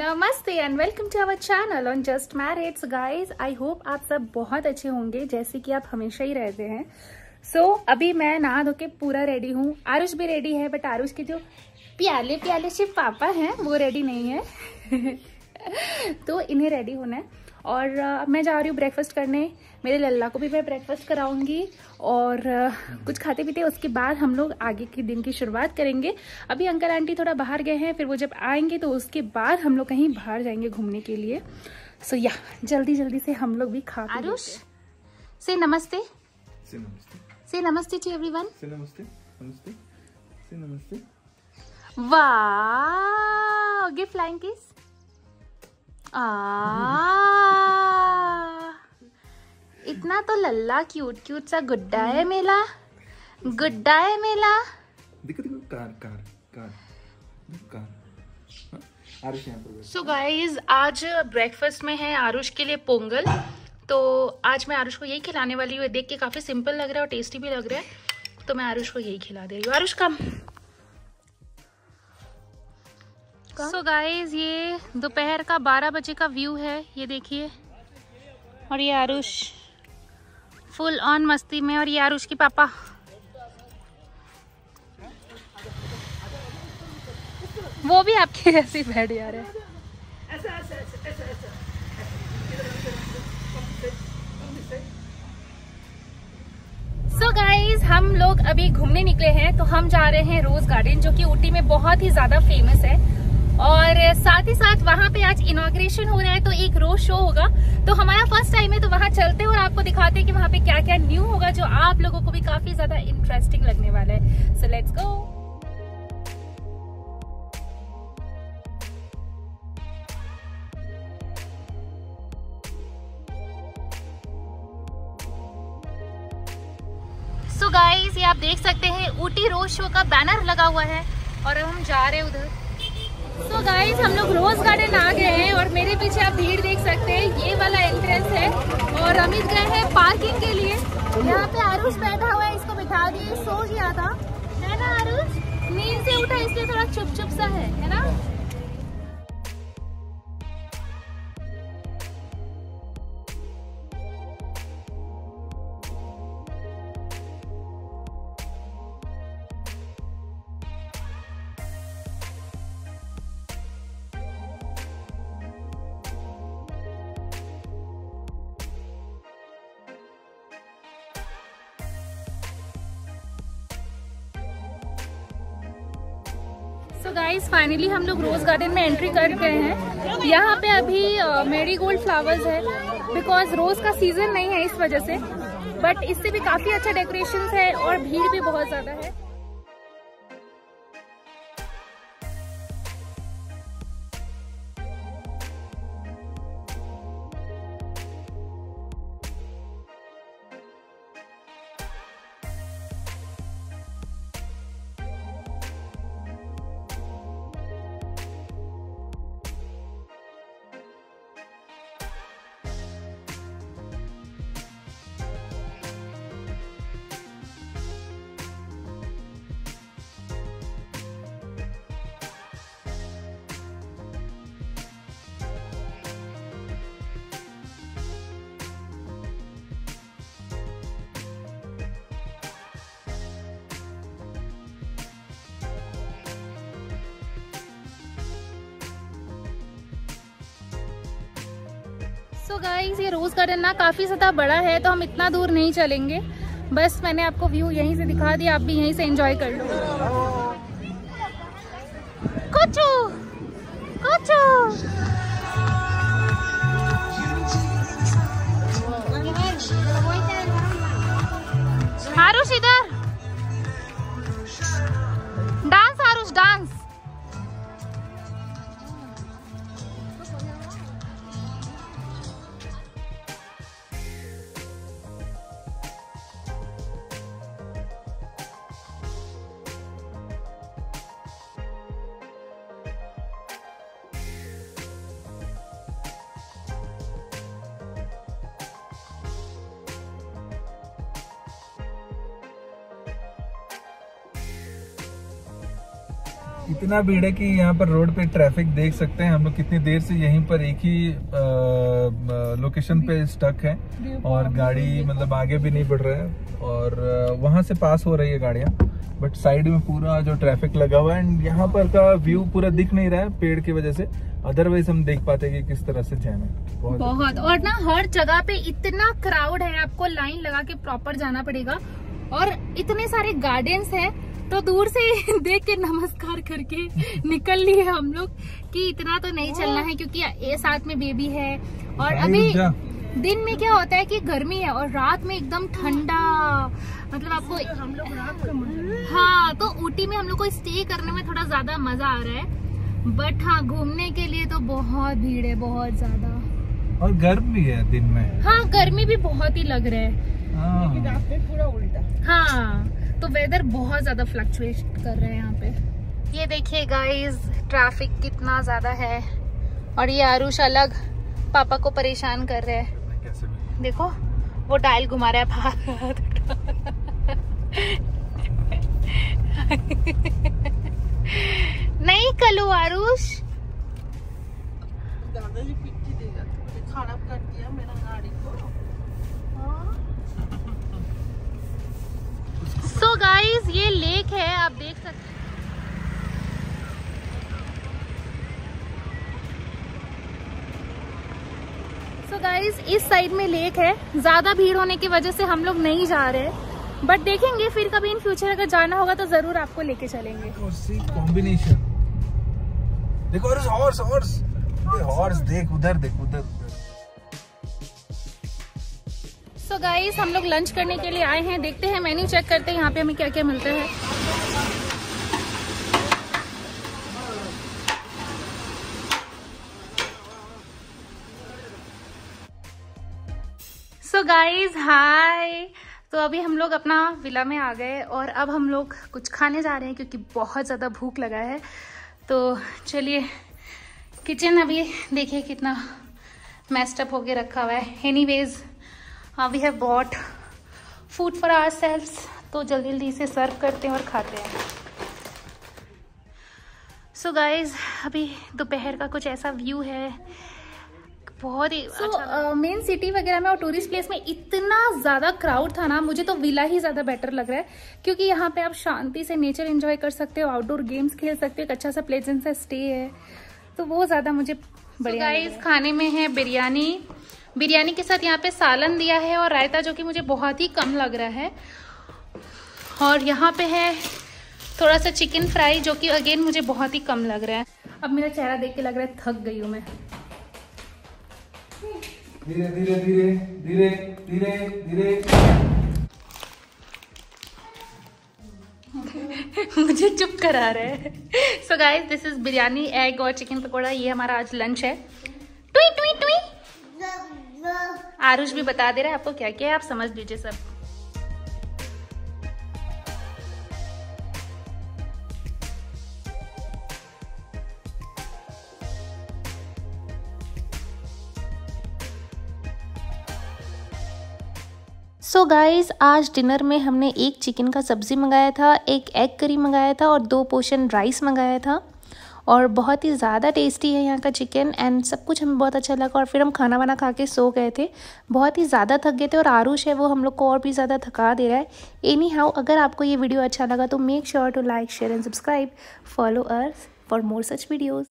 नमस्ते and welcome to our channel on just married. So guys, I hope आप सब बहुत अच्छे होंगे जैसे कि आप हमेशा ही रहते हैं। सो अभी मैं नहा धो के पूरा रेडी हूँ। आरुष भी रेडी है, बट आरुष के जो प्याले प्याले से पापा हैं वो रेडी नहीं है तो इन्हें रेडी होना है और मैं जा रही हूँ ब्रेकफास्ट करने। मेरे लल्ला को भी मैं ब्रेकफास्ट कराऊंगी और कुछ खाते पीते उसके बाद हम लोग आगे के दिन की शुरुआत करेंगे। अभी अंकल आंटी थोड़ा बाहर गए हैं, फिर वो जब आएंगे तो उसके बाद हम लोग कहीं बाहर जाएंगे घूमने के लिए। सो या जल्दी जल्दी से हम लोग भी खा। आरुष से नमस्ते, से नमस्ते टू एवरीवन। से नमस्ते, नमस्ते, से नमस्ते। वाह, गिव फ्लाइंग किस। इतना तो लल्ला क्यूट क्यूट सा गुड्डा है मेला, गुड्डा है मेला। देखो देखो car car car car. Aarush यहाँ पर। सो गाइज, आज ब्रेकफास्ट में है आरुष के लिए पोंगल। तो आज मैं आरुष को यही खिलाने वाली हूँ। देख के काफी सिंपल लग रहा है और टेस्टी भी लग रहा है, तो मैं आरुष को यही खिला दे रही हूँ। आरुष कम। सो गाइज, ये दोपहर का 12 बजे का व्यू है, ये देखिए। और ये आरुष फुल ऑन मस्ती में, और ये आरुष की पापा। वो भी आपके जैसे ही बैठ जा रहे हैं। सो गाइज, हम लोग अभी घूमने निकले हैं। तो हम जा रहे हैं रोज गार्डन, जो कि ऊटी में बहुत ही ज्यादा फेमस है। और साथ ही साथ वहाँ पे आज इनॉग्रेशन हो रहा है, तो एक रोज शो होगा। तो हमारा फर्स्ट टाइम है, तो वहाँ चलते हैं और आपको दिखाते हैं कि वहाँ पे क्या क्या न्यू होगा, जो आप लोगों को भी काफी ज्यादा इंटरेस्टिंग लगने वाला है। So let's go. So guys, ये आप देख सकते हैं ऊटी रोज शो का बैनर लगा हुआ है और अब हम जा रहे हैं उधर। सो गाइस, हम लोग रोज गार्डन आ गए हैं और मेरे पीछे आप भीड़ देख सकते हैं। ये वाला एंट्रेंस है और अमित गए हैं पार्किंग के लिए। यहाँ पे आरुष बैठा हुआ है, इसको बिठा दिए, सो गया था, है ना आरुष? नींद से उठा इसलिए थोड़ा चुप चुप सा है ना? सो गाइस, फाइनली हम लोग रोज गार्डन में एंट्री कर गए हैं। यहाँ पे अभी मेरीगोल्ड फ्लावर्स है, बिकॉज रोज का सीजन नहीं है इस वजह से, बट इससे भी काफी अच्छा डेकोरेशन है और भीड़ भी बहुत ज्यादा है। सो गाइस, ये रोज गार्डन ना काफी ज्यादा बड़ा है, तो हम इतना दूर नहीं चलेंगे। बस मैंने आपको व्यू यहीं से दिखा दिया, आप भी यहीं से एंजॉय कर लो। कुचू कुचू। आरुष इधर डांस, आरुष डांस। इतना भीड़ है कि यहाँ पर रोड पे ट्रैफिक देख सकते हैं हम लोग कितनी देर से यहीं पर एक ही लोकेशन पे स्टक है और गाड़ी मतलब आगे भी नहीं बढ़ रहा है और वहां से पास हो रही है गाड़ियाँ, बट साइड में पूरा जो ट्रैफिक लगा हुआ है एंड यहाँ पर का व्यू पूरा दिख नहीं रहा है पेड़ की वजह से, अदरवाइज हम देख पाते कि किस तरह से जैम है बहुत। और ना हर जगह पे इतना क्राउड है, आपको लाइन लगा के प्रॉपर जाना पड़ेगा और इतने सारे गार्डन्स हैं तो दूर से देख के नमस्कार करके निकल लिए हम लोग कि इतना तो नहीं चलना है क्योंकि ये साथ में बेबी है। और अभी दिन में क्या होता है कि गर्मी है और रात में एकदम ठंडा, मतलब आपको हम लोग रात को हाँ, तो ऊटी में हम लोग को स्टे करने में थोड़ा ज्यादा मजा आ रहा है, बट हाँ घूमने के लिए तो बहुत भीड़ है, बहुत ज्यादा। और गर्म भी है दिन में। हाँ गर्मी भी बहुत ही लग रहा है, लेकिन रात में पूरा उल्टा। हाँ तो वेदर बहुत ज्यादा फ्लक्चुएट कर रहे हैं यहाँ पे। ये देखिए गाइस ट्रैफिक कितना ज्यादा है और ये आरुष अलग पापा को परेशान कर रहे हैं। देखो वो डायल घुमा रहा है बाहर। नहीं कलू आरुष दादाजी पिट्ठी देगा, खराब कर दिया मेरा गाड़ी को। सो गाइस ये लेक है, आप देख सकते हैं। सो गाइस इस साइड में लेक है, ज्यादा भीड़ होने की वजह से हम लोग नहीं जा रहे, बट देखेंगे फिर कभी इन फ्यूचर अगर जाना होगा तो जरूर आपको लेके चलेंगे। कॉम्बिनेशन देखो, हॉर्स हॉर्स हॉर्स देख उधर, देख उधर। सो गाइस हम लोग लंच करने के लिए आए हैं, देखते हैं मेन्यू चेक करते हैं यहाँ पे हमें क्या क्या मिलता है। सो गाइस हाय, तो अभी हम लोग अपना विला में आ गए और अब हम लोग कुछ खाने जा रहे हैं क्योंकि बहुत ज़्यादा भूख लगा है। तो चलिए, किचन अभी देखिए कितना मेस्ड अप होके रखा हुआ है। Anyways we have bought food for ourselves, तो जल्दी जल्दी इसे सर्व करते हैं और खाते हैं। सो गाइज अभी दोपहर का कुछ ऐसा व्यू है, बहुत ही अच्छा। मेन सिटी वगैरह में और टूरिस्ट प्लेस में इतना ज़्यादा क्राउड था ना, मुझे तो विला ही ज़्यादा बेटर लग रहा है क्योंकि यहाँ पे आप शांति से नेचर एंजॉय कर सकते हो, आउटडोर गेम्स खेल सकते हो, एक अच्छा सा प्लेजेंट सा स्टे है, तो वो ज़्यादा मुझे बढ़िया। गाइस खाने में है बिरयानी, बिरयानी के साथ यहाँ पे सालन दिया है और रायता जो कि मुझे बहुत ही कम लग रहा है, और यहाँ पे है थोड़ा सा चिकन फ्राई जो कि अगेन मुझे बहुत ही कम लग रहा है। अब मेरा चेहरा देख के लग रहा है थक गई हूँ मैं। धीरे धीरे धीरे धीरे धीरे धीरे मुझे चुप करा रहे हैं। So guys this is biryani, egg और चिकन पकौड़ा, ये हमारा आज लंच है। टुई टुई टुई आरुष भी बता दे रहा है आपको क्या क्या है, आप समझ लीजिए सब। सो गाइस आज डिनर में हमने एक चिकन का सब्ज़ी मंगाया था, एक एग करी मंगाया था और 2 पोर्शन राइस मंगाया था, और बहुत ही ज़्यादा टेस्टी है यहाँ का चिकन एंड सब कुछ हमें बहुत अच्छा लगा। और फिर हम खाना वाना खा के सो गए थे, बहुत ही ज़्यादा थक गए थे, और आरुष है वो हम लोग को और भी ज़्यादा थका दे रहा है। एनी हाउ अगर आपको ये वीडियो अच्छा लगा तो make sure to like share and subscribe, follow us for more such videos.